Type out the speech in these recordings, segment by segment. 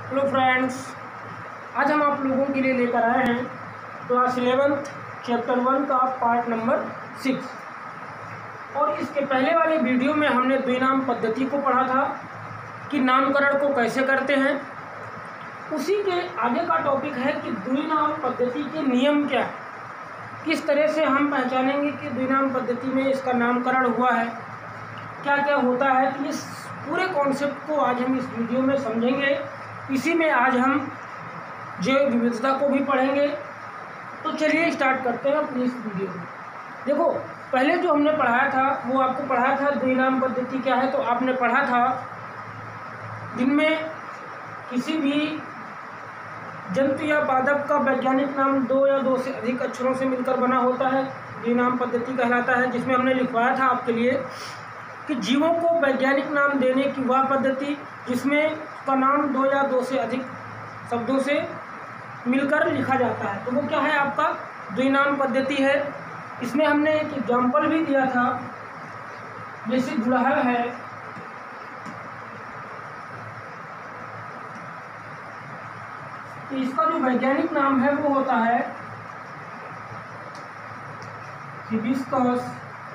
Hello friends, आज हम आप लोगों के लिए लेकर आए हैं क्लास 11th चैप्टर 1 का पार्ट नंबर 6। और इसके पहले वाले वीडियो में हमने द्विनाम पद्धति को पढ़ा था कि नामकरण को कैसे करते हैं। उसी के आगे का टॉपिक है कि द्विनाम पद्धति के नियम क्या है, किस तरह से हम पहचानेंगे कि द्विनाम पद्धति में इसका नामकरण हुआ है, क्या क्या होता है। तो इस पूरे कॉन्सेप्ट को आज हम इस वीडियो में समझेंगे। इसी में आज हम जैव विविधता को भी पढ़ेंगे। तो चलिए स्टार्ट करते हैं अपनी इस वीडियो को। देखो, पहले जो हमने पढ़ाया था वो आपको पढ़ाया था द्विनाम पद्धति क्या है। तो आपने पढ़ा था जिनमें किसी भी जंतु या पादप का वैज्ञानिक नाम 2 या 2 से अधिक अक्षरों से मिलकर बना होता है, द्विनाम पद्धति कहलाता है। जिसमें हमने लिखवाया था आपके लिए कि जीवों को वैज्ञानिक नाम देने की वह पद्धति जिसमें उसका नाम 2 या 2 से अधिक शब्दों से मिलकर लिखा जाता है, तो वो क्या है, आपका द्विनाम पद्धति है। इसमें हमने एक एग्जाम्पल भी दिया था, जैसे गुड़हल है, तो इसका जो वैज्ञानिक नाम है वो होता है हिबिस्कस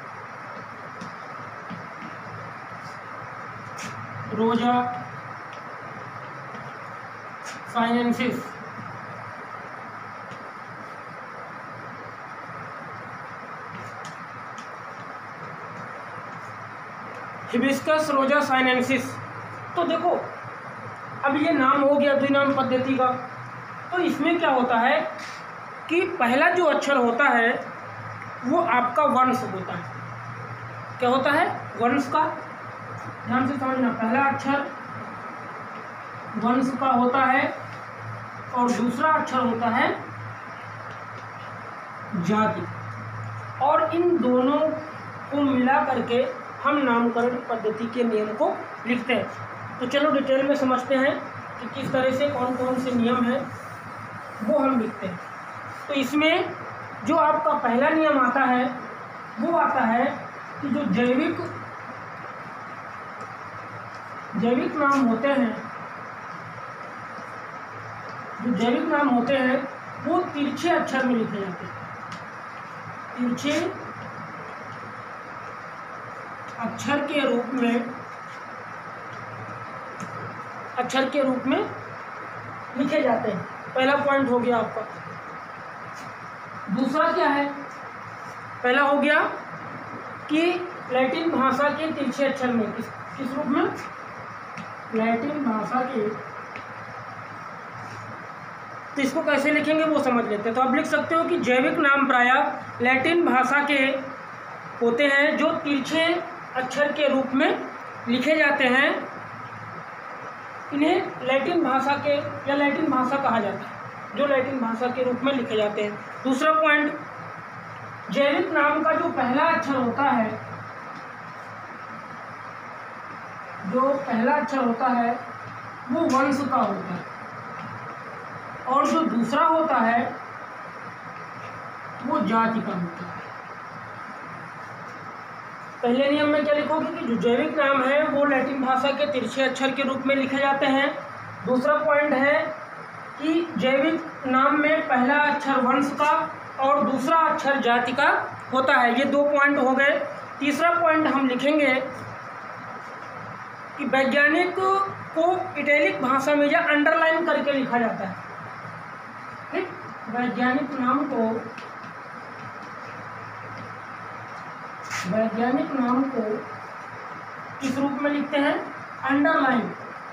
रोजा साइनेंसिस। हिबिस्कस रोजा साइनेंसिस। तो देखो, अब ये नाम हो गया द्विनाम पद्धति का। तो इसमें क्या होता है कि पहला जो अक्षर होता है वो आपका वंश होता है। क्या होता है? वंश का। ध्यान से समझना, पहला अक्षर वंश का होता है और दूसरा अक्षर होता है जाति। और इन दोनों को मिला करके हम नामकरण पद्धति के नियम को लिखते हैं। तो चलो डिटेल में समझते हैं कि किस तरह से कौन कौन से नियम हैं वो हम लिखते हैं। तो इसमें जो आपका पहला नियम आता है वो आता है कि जो जैविक नाम होते हैं, जो जैविक नाम होते हैं वो तिरछे अक्षर में लिखे जाते हैं। तिरछे अक्षर के रूप में लिखे जाते हैं। पहला पॉइंट हो गया आपका। दूसरा क्या है? पहला हो गया कि लैटिन भाषा के तिरछे अक्षर में किस रूप में? लैटिन भाषा के। तो इसको कैसे लिखेंगे वो समझ लेते हैं। तो आप लिख सकते हो कि जैविक नाम प्रायः लैटिन भाषा के होते हैं जो तिरछे अक्षर के रूप में लिखे जाते हैं। इन्हें लैटिन भाषा के या लैटिन भाषा कहा जाता है, जो लैटिन भाषा के रूप में लिखे जाते हैं। दूसरा पॉइंट, जैविक नाम का जो पहला अक्षर होता है, जो पहला अक्षर होता है वो वंश का होता है और जो दूसरा होता है वो जाति का होता है। पहले नियम में क्या लिखोगे कि जो जैविक नाम है वो लैटिन भाषा के तिरछे अक्षर के रूप में लिखे जाते हैं। दूसरा पॉइंट है कि जैविक नाम में पहला अक्षर वंश का और दूसरा अक्षर जाति का होता है। ये 2 पॉइंट हो गए। तीसरा पॉइंट हम लिखेंगे कि वैज्ञानिक को इटैलिक भाषा में या अंडरलाइन करके लिखा जाता है। ठीक, वैज्ञानिक नाम को किस रूप में लिखते हैं? अंडरलाइन।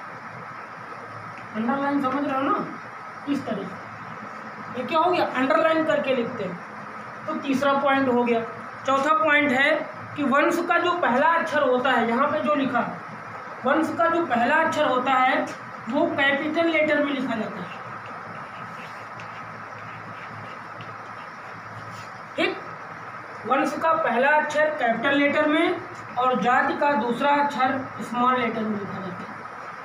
अंडरलाइन समझ रहे हो ना? इस तरह से। ये क्या हो गया? अंडरलाइन करके लिखते हैं। तो तीसरा पॉइंट हो गया। चौथा पॉइंट है कि वंश का जो पहला अक्षर होता है, यहाँ पे जो लिखा, वंश का जो पहला अक्षर होता है वो कैपिटल लेटर में लिखा जाता है। ठीक, वंश का पहला अक्षर कैपिटल लेटर में और जाति का दूसरा अक्षर स्मॉल लेटर में लिखा जाता है।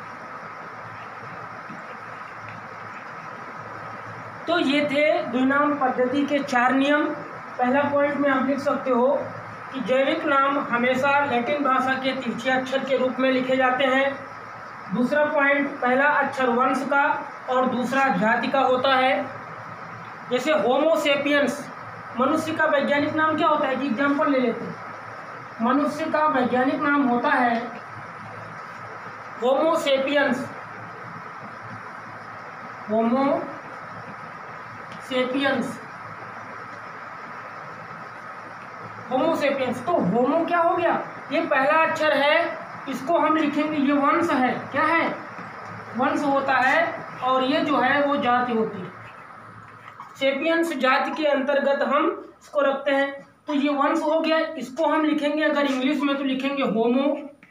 तो ये थे द्विनाम पद्धति के 4 नियम। पहला पॉइंट में आप लिख सकते हो कि जैविक नाम हमेशा लैटिन भाषा के तिरछे अक्षर के रूप में लिखे जाते हैं। दूसरा पॉइंट, पहला अक्षर वंश का और दूसरा जाति का होता है। जैसे होमो सेपियंस, मनुष्य का वैज्ञानिक नाम क्या होता है कि एग्जाम्पल ले लेते हैं। मनुष्य का वैज्ञानिक नाम होता है homo sapiens. Homo sapiens, homo sapiens. तो होमो क्या हो गया, ये पहला अक्षर है, इसको हम लिखेंगे, ये वंश है, क्या है, वंश होता है, और ये जो है वो जाति होती है। सेपियंस जाति के अंतर्गत हम इसको रखते हैं, तो ये वंश हो गया। इसको हम लिखेंगे अगर इंग्लिश में तो लिखेंगे होमो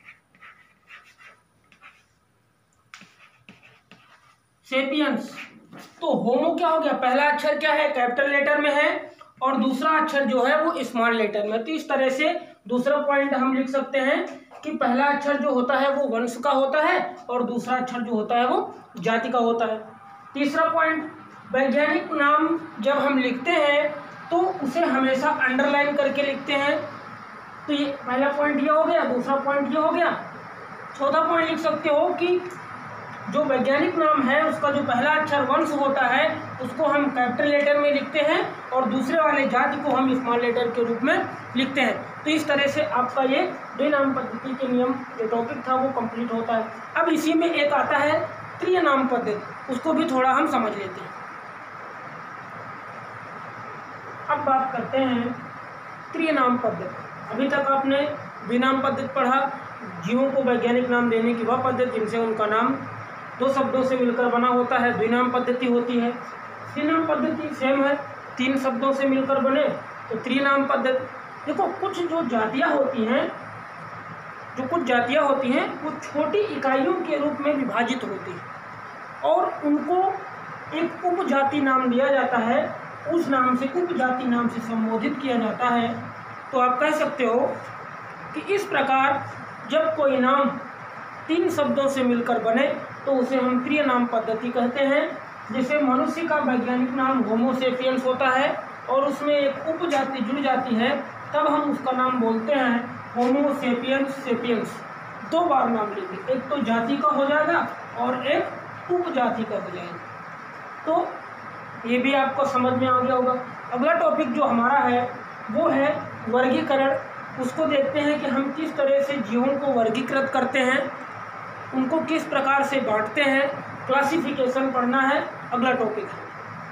सेपियंस। तो होमो क्या हो गया, पहला अक्षर क्या है, कैपिटल लेटर में है, और दूसरा अक्षर जो है वो स्मॉल लेटर में। तो इस तरह से दूसरा पॉइंट हम लिख सकते हैं कि पहला अक्षर जो होता है वो वंश का होता है और दूसरा अक्षर जो होता है वो जाति का होता है। तीसरा पॉइंट, वैज्ञानिक नाम जब हम लिखते हैं तो उसे हमेशा अंडरलाइन करके लिखते हैं। तो ये पहला पॉइंट ये हो गया, दूसरा पॉइंट ये हो गया। चौथा पॉइंट लिख सकते हो कि जो वैज्ञानिक नाम है उसका जो पहला अक्षर वंश होता है उसको हम कैपिटल लेटर में लिखते हैं और दूसरे वाले जाति को हम स्मॉल लेटर के रूप में लिखते हैं। तो इस तरह से आपका ये द्विनाम पद्धति के नियम जो टॉपिक था वो कंप्लीट होता है। अब इसी में एक आता है तृतीय नाम पद्धति, उसको भी थोड़ा हम समझ लेते हैं। अब बात करते हैं तृतीय नाम पद्धति। अभी तक आपने द्विनाम पद्धति पढ़ा, जीवों को वैज्ञानिक नाम देने की वह पद्धति जिनसे उनका नाम दो शब्दों से मिलकर बना होता है, द्विनाम पद्धति होती है। त्रिनाम पद्धति सेम है, तीन शब्दों से मिलकर बने तो त्रिनाम पद्धति। देखो कुछ जो जातियाँ होती हैं, वो छोटी इकाइयों के रूप में विभाजित होती हैं और उनको एक उपजाति नाम दिया जाता है, उस नाम से उपजाति नाम से संबोधित किया जाता है। तो आप कह सकते हो कि इस प्रकार जब कोई नाम तीन शब्दों से मिलकर बने तो उसे हम तृतीय नाम पद्धति कहते हैं। जैसे मनुष्य का वैज्ञानिक नाम होमो सेपियंस होता है और उसमें एक उपजाति जुड़ जाती है, तब हम उसका नाम बोलते हैं होमो सेपियंस सेपियंस। दो बार नाम लेंगे, एक तो जाति का हो जाएगा और एक उपजाति का हो जाएगा। तो ये भी आपको समझ में आ गया होगा। अगला टॉपिक जो हमारा है वो है वर्गीकरण। उसको देखते हैं कि हम किस तरह से जीवों को वर्गीकृत करते हैं, उनको किस प्रकार से बांटते हैं, क्लासिफिकेशन पढ़ना है, अगला टॉपिक है।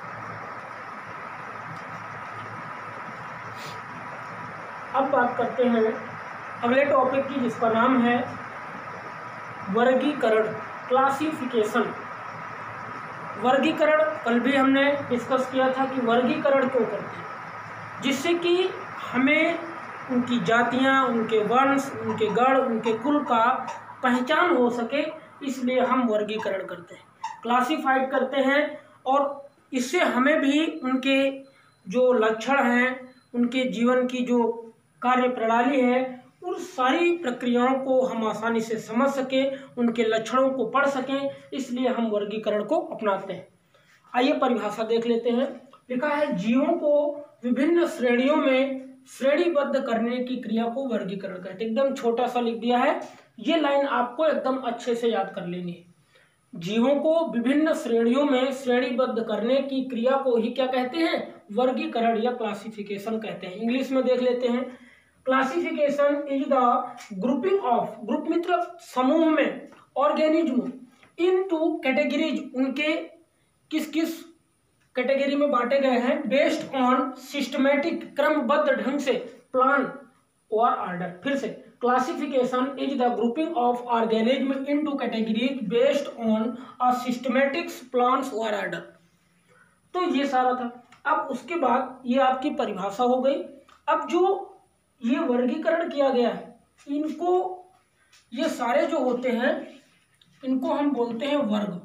अब बात करते हैं अगले टॉपिक की जिसका नाम है वर्गीकरण, क्लासिफिकेशन। वर्गीकरण कल भी हमने डिस्कस किया था कि वर्गीकरण क्यों करते हैं, जिससे कि हमें उनकी जातियां, उनके वंश, उनके गण, उनके कुल का पहचान हो सके, इसलिए हम वर्गीकरण करते हैं, क्लासिफाइड करते हैं। और इससे हमें भी उनके जो लक्षण हैं, उनके जीवन की जो कार्य प्रणाली है, उन सारी प्रक्रियाओं को हम आसानी से समझ सकें, उनके लक्षणों को पढ़ सकें, इसलिए हम वर्गीकरण को अपनाते हैं। आइए परिभाषा देख लेते हैं। लिखा है जीवों को विभिन्न श्रेणियों में श्रेणीबद्ध करने की क्रिया को वर्गीकरण कहते हैं। एकदम छोटा सा लिख दिया है, ये लाइन आपको एकदम अच्छे से याद कर लेनी है। जीवों को विभिन्न श्रेणियों में श्रेणीबद्ध करने की क्रिया को ही क्या कहते हैं, वर्गीकरण या क्लासिफिकेशन कहते हैं। इंग्लिश में देख लेते हैं। Classification is the grouping of, group मतलब समूह में, ऑर्गेनिज्म इनटू कैटेगरीज, उनके किस किस कैटेगरी में बांटे गए हैं, बेस्ड ऑन सिस्टमेटिक, क्रमबद्ध ढंग से, प्लान और ऑर्डर। फिर से, classification is the grouping of organism into categories based on a systematic, plans और ऑर्डर। तो ये सारा था। अब उसके बाद ये आपकी परिभाषा हो गई। अब जो ये वर्गीकरण किया गया है, इनको, ये सारे जो होते हैं इनको हम बोलते हैं वर्ग।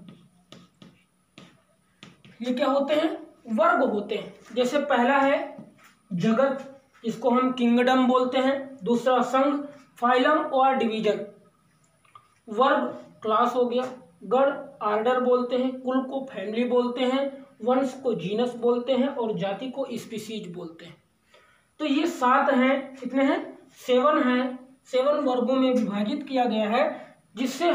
ये क्या होते हैं, वर्ग होते हैं। जैसे पहला है जगत, इसको हम किंगडम बोलते हैं। दूसरा संघ, फाइलम और डिवीजन। वर्ग क्लास हो गया, गण ऑर्डर बोलते हैं, कुल को फैमिली बोलते हैं, वंश को जीनस बोलते हैं और जाति को स्पीसीज बोलते हैं। तो ये 7 हैं, कितने हैं, 7 हैं। 7 वर्गों में विभाजित किया गया है, जिससे हम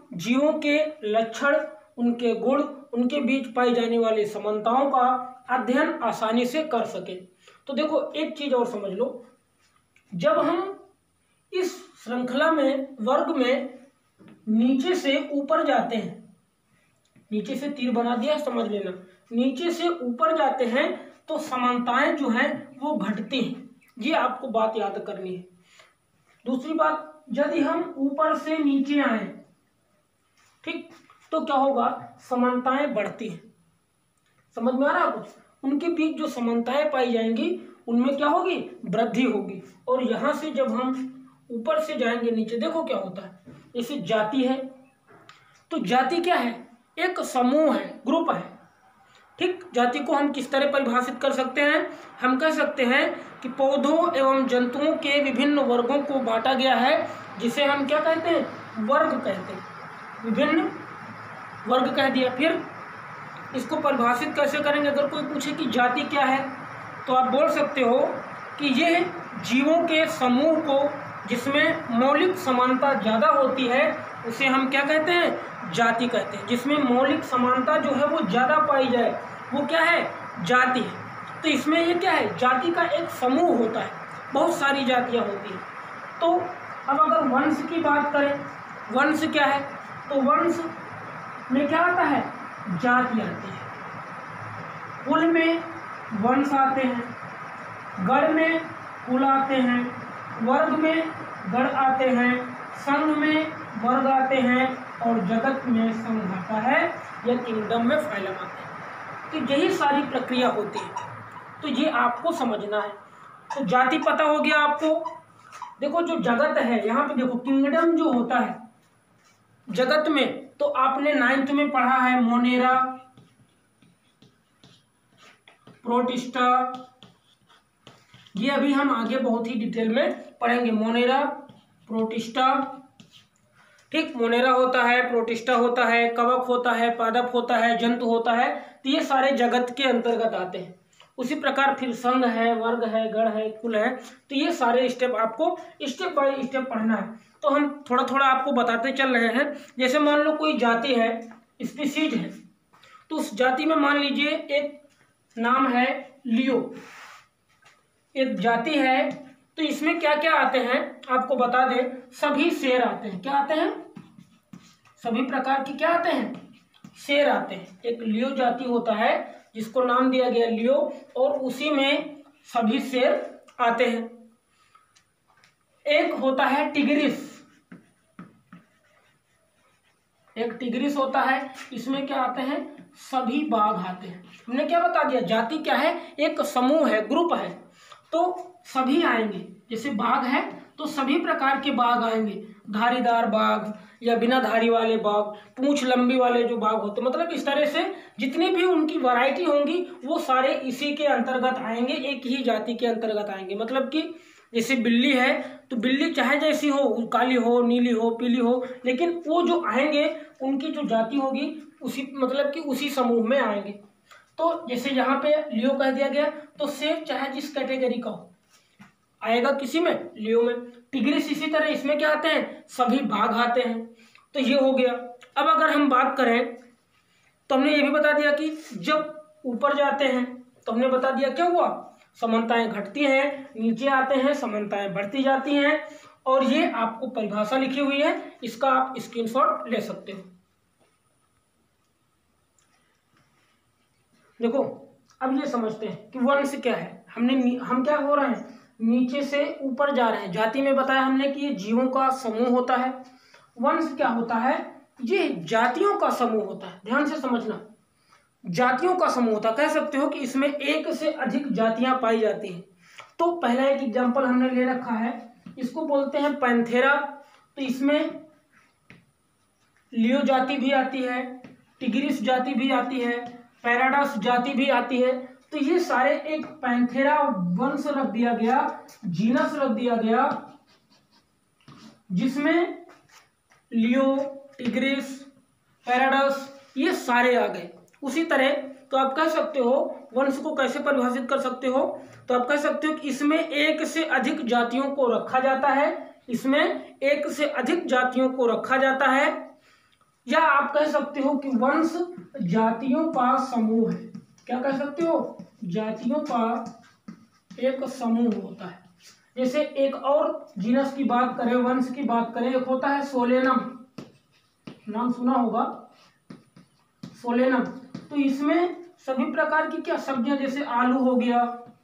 जीवों के लक्षण, उनके गुण, उनके बीच पाई जाने वाली समानताओं का अध्ययन आसानी से कर सकें। तो देखो एक चीज और समझ लो, जब हम इस श्रृंखला में वर्ग में नीचे से ऊपर जाते हैं, नीचे से तीर बना दिया समझ लेना, नीचे से ऊपर जाते हैं तो समानताएं जो हैं वो घटती हैं, ये आपको बात याद करनी है। दूसरी बात, यदि हम ऊपर से नीचे आए, ठीक, तो क्या होगा, समानताएं बढ़ती हैं। समझ में आ रहा है कुछ? उनके बीच जो समानताएं पाई जाएंगी उनमें क्या होगी, वृद्धि होगी। और यहां से जब हम ऊपर से जाएंगे नीचे, देखो क्या होता है, जैसे जाति है, तो जाति क्या है, एक समूह है, ग्रुप है, ठीक। जाति को हम किस तरह परिभाषित कर सकते हैं, हम कह सकते हैं कि पौधों एवं जंतुओं के विभिन्न वर्गों को बांटा गया है, जिसे हम क्या कहते हैं, वर्ग कहते हैं, विभिन्न वर्ग कह दिया। फिर इसको परिभाषित कैसे करेंगे, अगर कोई पूछे कि जाति क्या है, तो आप बोल सकते हो कि ये जीवों के समूह को जिसमें मौलिक समानता ज़्यादा होती है उसे हम क्या कहते हैं, जाति कहते हैं। जिसमें मौलिक समानता जो है वो ज़्यादा पाई जाए वो क्या है, जाति है। तो इसमें ये क्या है, जाति का एक समूह होता है, बहुत सारी जातियाँ होती हैं। तो अब अगर वंश की बात करें, वंश क्या है, तो वंश में क्या आता है, जाति आती है। कुल में वंश आते हैं, गण में कुल आते हैं, वर्ग में गण आते हैं, संघ में वर्ग आते हैं और जगत में संघ आता है या किंगडम में फैलम आता है। तो यही सारी प्रक्रिया होती है, तो ये आपको समझना है। तो जाति पता हो गया आपको। देखो जो जगत है, यहाँ पे देखो किंगडम जो होता है जगत में, तो आपने 9th में पढ़ा है मोनेरा, प्रोटिस्टा, ये अभी हम आगे बहुत ही डिटेल में पढ़ेंगे। मोनेरा, प्रोटिस्टा, ठीक, मोनेरा होता है, प्रोटिस्टा होता है, कवक होता है, पादप होता है, जंतु होता है, तो ये सारे जगत के अंतर्गत आते हैं। उसी प्रकार फिर संघ है, वर्ग है, गण है, कुल है, तो ये सारे स्टेप आपको स्टेप बाय स्टेप पढ़ना है। तो हम थोड़ा थोड़ा आपको बताते चल रहे हैं। जैसे मान लो कोई जाति है, स्पीसीज है, तो उस जाति में मान लीजिए एक नाम है लियो, एक जाति है, तो इसमें क्या क्या आते हैं आपको बता दें, सभी शेर आते हैं। क्या आते हैं, सभी प्रकार की क्या आते हैं, शेर आते हैं। एक लियो जाति होता है जिसको नाम दिया गया लियो, और उसी में सभी शेर आते हैं। एक होता है टिग्रिस, एक टिग्रिस होता है, इसमें क्या आते हैं, सभी बाघ आते हैं। हमने क्या बता दिया, जाति क्या है, एक समूह है, ग्रुप है, तो सभी आएंगे। जैसे बाघ है तो सभी प्रकार के बाघ आएंगे, धारीदार बाघ या बिना धारी वाले बाघ, पूंछ लंबी वाले जो बाघ होते, मतलब इस तरह से जितनी भी उनकी वैरायटी होंगी वो सारे इसी के अंतर्गत आएंगे, एक ही जाति के अंतर्गत आएंगे। मतलब कि जैसे बिल्ली है तो बिल्ली चाहे जैसी हो, काली हो, नीली हो, पीली हो, लेकिन वो जो आएंगे उनकी जो जाति होगी उसी मतलब कि उसी समूह में आएंगे। तो जैसे यहाँ पे लियो कह दिया गया, तो शेर चाहे जिस कैटेगरी का हो आएगा किसी में, लियो में। टिग्रिस इसी तरह, इसमें क्या आते हैं, सभी बाघ आते हैं। तो ये हो गया। अब अगर हम बात करें तो हमने ये भी बता दिया कि जब ऊपर जाते हैं तो हमने बता दिया क्या हुआ, समानताएं घटती हैं, नीचे आते हैं समानताएं बढ़ती जाती हैं। और ये आपको परिभाषा लिखी हुई है, इसका आप स्क्रीनशॉट ले सकते हो। देखो अब ये समझते हैं कि वंश क्या है। हम क्या हो रहे हैं, नीचे से ऊपर जा रहे हैं। जाति में बताया हमने कि ये जीवों का समूह होता है। वंश क्या होता है, ये जातियों का समूह होता है। ध्यान से समझना, जातियों का समूह होता है। कह सकते हो कि इसमें एक से अधिक जातियां पाई जाती हैं। तो पहला एक एग्जांपल हमने ले रखा है, इसको बोलते हैं पैंथेरा। तो इसमें लियो जाति भी आती है, टिग्रिस जाति भी आती है, पैराडस जाति भी आती है। तो ये सारे एक पैंथेरा वंश रख दिया गया, जीनस रख दिया गया, जिसमें लियो, टिग्रिस, पैराडस ये सारे आ गए। उसी तरह तो आप कह सकते हो वंश को कैसे परिभाषित कर सकते हो, तो आप कह सकते हो कि इसमें एक से अधिक जातियों को रखा जाता है, इसमें एक से अधिक जातियों को रखा जाता है। या आप कह सकते हो कि वंश जातियों का समूह है। क्या कह सकते हो? जातियों का एक समूह होता है। जैसे एक और जीनस की बात करें, वंश की बात करें, एक होता है सोलेनम, नाम सुना होगा सोलेनम। तो इसमें सभी प्रकार की क्या सब्जियां, जैसे आलू हो गया,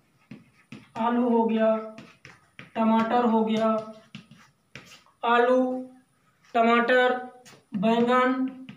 टमाटर हो गया, आलू, टमाटर, बैंगन,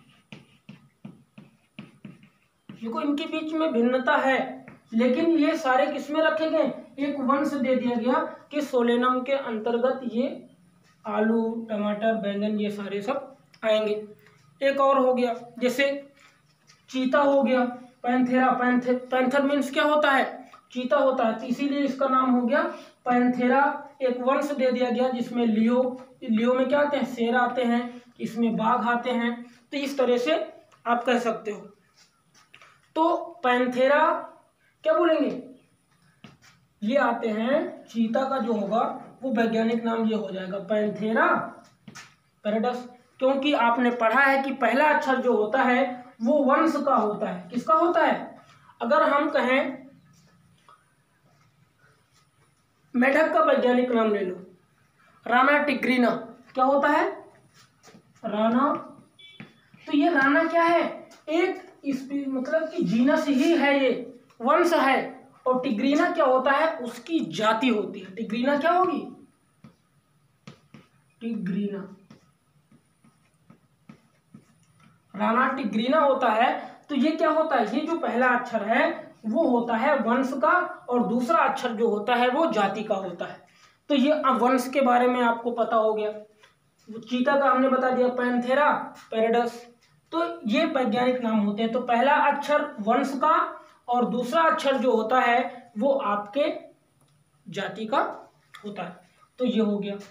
देखो इनके बीच में भिन्नता है, लेकिन ये सारे किसमें रखे गए? एक वंश दे दिया गया कि सोलेनम के अंतर्गत ये आलू, टमाटर, बैंगन ये सारे सब आएंगे। एक और हो गया, जैसे चीता हो गया, पैंथेरा। पैंथर मीन्स क्या होता है? चीता होता है, तो इसीलिए इसका नाम हो गया पैंथेरा। एक वंश दे दिया गया जिसमें लियो में क्या आते हैं? शेर आते हैं, इसमें बाघ आते हैं। तो इस तरह से आप कह सकते हो। तो पैंथेरा क्या बोलेंगे? ये आते हैं, चीता का जो होगा वो वैज्ञानिक नाम ये हो जाएगा पैंथेरा पैराडस, क्योंकि आपने पढ़ा है कि पहला अक्षर जो होता है वो वंश का होता है। किसका होता है? अगर हम कहें मेढक का वैज्ञानिक नाम ले लो, राना टिग्रीना, क्या होता है? राना। तो ये राना क्या है? एक मतलब कि जीनस ही है, ये वंश है। और टिग्रीना क्या होता है? उसकी जाति होती है। टिग्रीना क्या होगी? टिग्रीना, राना टिग्रीना होता है। तो ये क्या होता है? ये जो पहला अक्षर है वो होता है वंश का, और दूसरा अक्षर जो होता है वो जाति का होता है। तो ये वंश के बारे में आपको पता हो गया। चीता का हमने बता दिया पैंथेरा पैराडस। तो ये वैज्ञानिक नाम होते हैं। तो पहला अक्षर वंश का और दूसरा अक्षर जो होता है वो आपके जाति का होता है। तो ये हो गया।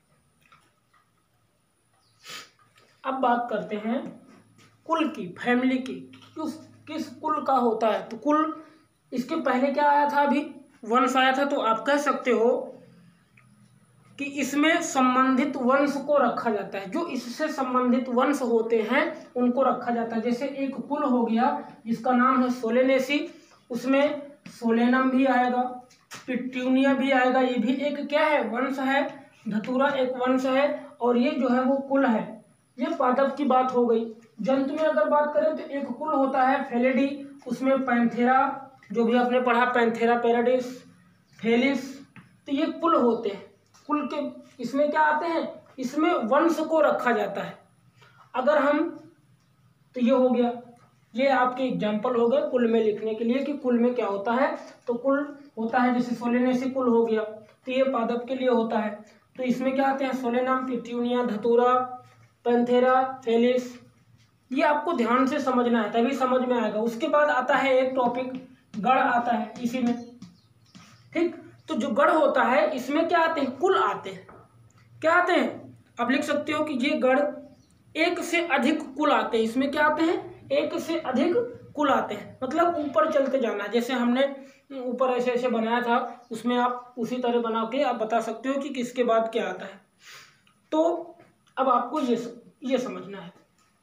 अब बात करते हैं कुल की, फैमिली की, किस कुल का होता है। तो कुल, इसके पहले क्या आया था? अभी वंश आया था। तो आप कह सकते हो कि इसमें संबंधित वंश को रखा जाता है, जो इससे संबंधित वंश होते हैं उनको रखा जाता है। जैसे एक कुल हो गया जिसका नाम है सोलेनेसी, उसमें सोलेनम भी आएगा, पिट्यूनिया भी आएगा। ये भी एक क्या है? वंश है। धतूरा एक वंश है, और ये जो है वो कुल है। ये पादप की बात हो गई। जंतु में अगर बात करें तो एक कुल होता है फेलिडी, उसमें पैंथेरा, जो भी आपने पढ़ा, पैंथेरा पैराडिस, फेलिस, तो ये कुल होते हैं। कुल के इसमें क्या आते हैं? इसमें वंश को रखा जाता है। अगर हम, तो ये हो गया, ये आपके एग्जाम्पल हो गए कुल में लिखने के लिए कि कुल में क्या होता है। तो कुल होता है, जैसे सोलेनेसी कुल हो गया, तो ये पादप के लिए होता है। तो इसमें क्या आते हैं? सोलेनम, पिट्यूनिया, धतूरा, पैंथेरा, फेलिस। ये आपको ध्यान से समझना है, तभी समझ में आएगा। उसके बाद आता है एक टॉपिक, गण आता है इसी में, ठीक। तो जो गण होता है इसमें क्या आते हैं? कुल आते हैं। क्या आते हैं? आप लिख सकते हो कि ये गण एक से अधिक कुल आते हैं। इसमें क्या आते हैं? एक से अधिक कुल आते हैं, मतलब ऊपर चलते जाना। जैसे हमने ऊपर ऐसे ऐसे बनाया था, उसमें आप उसी तरह बना के आप बता सकते हो कि किसके बाद क्या आता है। तो अब आपको ये समझना है।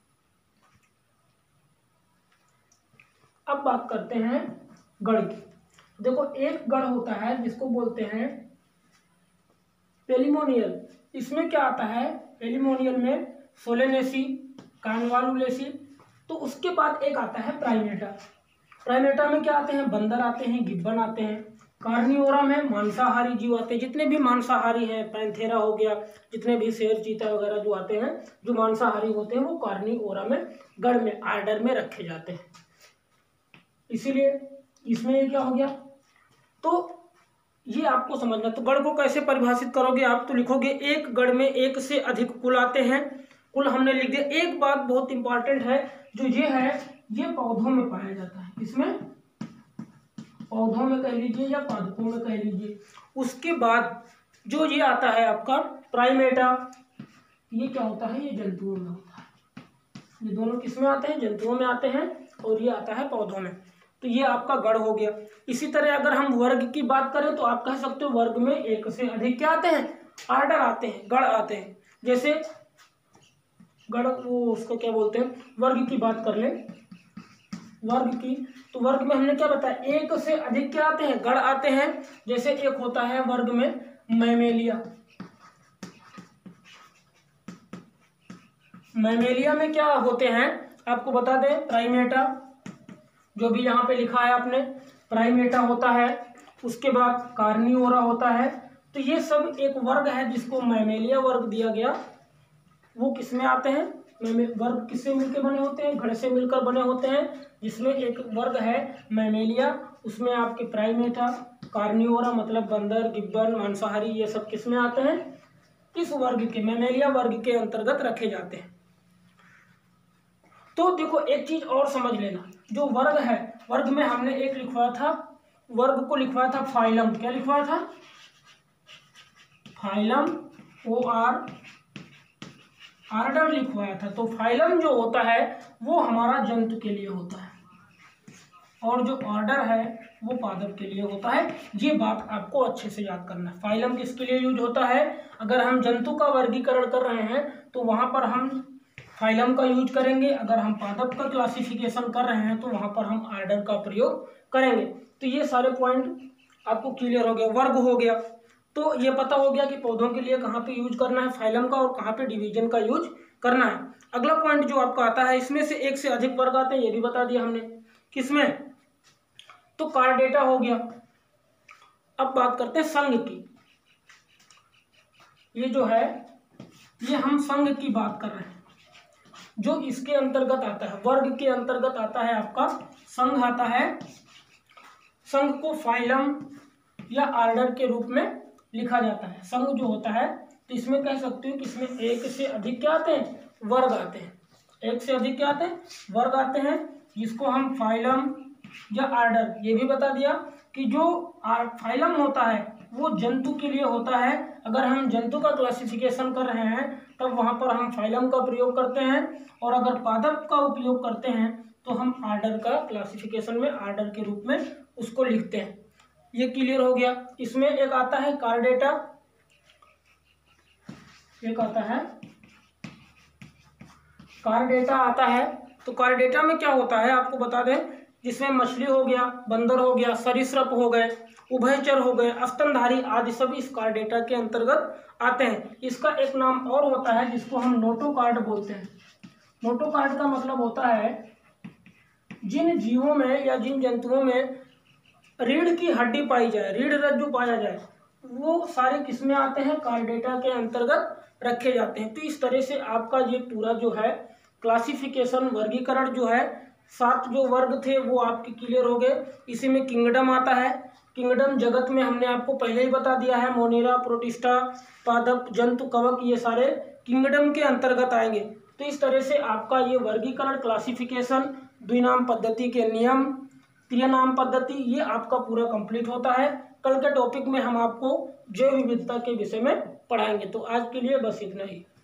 अब बात करते हैं गण की। देखो, एक गण होता है जिसको बोलते हैं पेलिमोनियल। इसमें क्या आता है? पेलिमोनियल में सोलेनेसी, कानवालुलेसी। तो उसके बाद एक आता है प्राइमेटा। प्राइमेटा में क्या आते हैं? बंदर आते हैं, गिब्बन आते हैं। कार्निवोरा में मांसाहारी जीव आते हैं। जितने भी मांसाहारी हैं, पैंथेरा हो गया, जितने भी शेर, चीता वगैरह जो आते हैं, जो मांसाहारी होते हैं, वो कार्निवोरा में गण में आर्डर में रखे जाते हैं। इसीलिए इसमें ये क्या हो गया? तो ये आपको समझना। तो गण को कैसे परिभाषित करोगे आप? तो लिखोगे एक गण में एक से अधिक कुल आते हैं। कुल हमने लिख दिया। एक बात बहुत इंपॉर्टेंट है, जो ये है, ये पौधों में पाया जाता है। इसमें पौधों में कह लीजिए या पादपों में कह लीजिए। उसके बाद जो ये आता है आपका प्राइमेटा, ये क्या होता है? ये जंतुओं में होता है। ये दोनों किस में आते हैं? जंतुओं में आते हैं, और ये आता है पौधों में। तो ये आपका गण हो गया। इसी तरह अगर हम वर्ग की बात करें तो आप कह सकते हो वर्ग में एक से अधिक क्या आते हैं? आर्डर आते हैं, गण आते हैं। जैसे गण वो उसको क्या बोलते हैं, वर्ग की बात कर ले, वर्ग की, तो वर्ग में हमने क्या बताया, एक से अधिक क्या आते हैं, गण आते हैं। जैसे एक होता है वर्ग में मैमेलिया, मैमेलिया में क्या होते हैं आपको बता दें, प्राइमेटा, जो भी यहाँ पे लिखा है आपने, प्राइमेटा होता है, उसके बाद कार्निवोरा होता है। तो ये सब एक वर्ग है जिसको मैमेलिया वर्ग दिया गया। वो किस में आते हैं, वर्ग किससे मिलकर बने होते हैं, गण से मिलकर बने होते हैं, जिसमें एक वर्ग है मैमेलिया, उसमें आपके प्राइमेटा, कार्निवोरा मतलब बंदर, गिब्बन, मांसाहारी, ये सब किस में आते हैं, इस वर्ग के, मैमेलिया वर्ग के अंतर्गत रखे जाते हैं। तो देखो एक चीज और समझ लेना, जो वर्ग है, वर्ग में हमने एक लिखवाया था, वर्ग को लिखवाया था फाइलम, क्या लिखवाया था, फाइलम, ऑर्डर लिखवाया था। तो फाइलम जो होता है वो हमारा जंतु के लिए होता है, और जो ऑर्डर है वो पादप के लिए होता है। ये बात आपको अच्छे से याद करना है। फाइलम किसके लिए यूज होता है, अगर हम जंतु का वर्गीकरण कर रहे हैं तो वहां पर हम फाइलम का यूज करेंगे, अगर हम पादप का क्लासिफिकेशन कर रहे हैं तो वहां पर हम ऑर्डर का प्रयोग करेंगे। तो ये सारे पॉइंट आपको क्लियर हो गया। वर्ग हो गया, तो ये पता हो गया कि पौधों के लिए कहाँ पे यूज करना है फाइलम का और कहाँ पे डिवीजन का यूज करना है। अगला पॉइंट जो आपका आता है, इसमें से एक से अधिक वर्ग आते हैं, ये भी बता दिया हमने, किसमें, तो कार्डेटा हो गया। अब बात करते हैं संघ की। ये जो है ये हम संघ की बात कर रहे हैं, जो इसके अंतर्गत आता है, वर्ग के अंतर्गत आता है आपका संघ आता है। संघ को फाइलम या ऑर्डर के रूप में लिखा जाता है। संघ जो होता है तो इसमें कह सकते हो कि इसमें एक से अधिक क्या आते हैं, वर्ग आते हैं, एक से अधिक क्या आते हैं, वर्ग आते हैं, जिसको हम फाइलम या ऑर्डर, ये भी बता दिया कि जो फाइलम होता है वो जंतु के लिए होता है। अगर हम जंतु का क्लासिफिकेशन कर रहे हैं तब वहां पर हम फाइलम का प्रयोग करते हैं, और अगर पादप का उपयोग करते हैं तो हम ऑर्डर का क्लासिफिकेशन में ऑर्डर के रूप में उसको लिखते हैं। ये क्लियर हो गया। इसमें एक आता है कार्डेटा, एक आता है कार्डेटा आता है। तो कार्डेटा में क्या होता है आपको बता दें, जिसमें मछली हो गया, बंदर हो गया, सरीसृप हो गए, उभयचर हो गए, स्तनधारी आदि सभी इस कार्डेटा के अंतर्गत आते हैं। इसका एक नाम और होता है जिसको हम नोटोकार्ड बोलते हैं। नोटोकार्ड का मतलब होता है जिन जीवों में या जिन जंतुओं में रीढ़ की हड्डी पाई जाए, रीढ़ रज्जु पाया जाए, वो सारे किसमें आते हैं, कार्डेटा के अंतर्गत रखे जाते हैं। तो इस तरह से आपका ये पूरा जो है क्लासिफिकेशन, वर्गीकरण जो है, 7 जो वर्ग थे वो आपके क्लियर हो गए। इसी में किंगडम आता है। किंगडम जगत में हमने आपको पहले ही बता दिया है, मोनेरा, प्रोटिस्टा, पादप, जंतु, कवक, ये सारे किंगडम के अंतर्गत आएंगे। तो इस तरह से आपका ये वर्गीकरण, क्लासिफिकेशन, द्विनाम पद्धति के नियम, त्रिनाम पद्धति, ये आपका पूरा कंप्लीट होता है। कल के टॉपिक में हम आपको जैव विविधता के विषय में पढ़ाएंगे। तो आज के लिए बस इतना ही।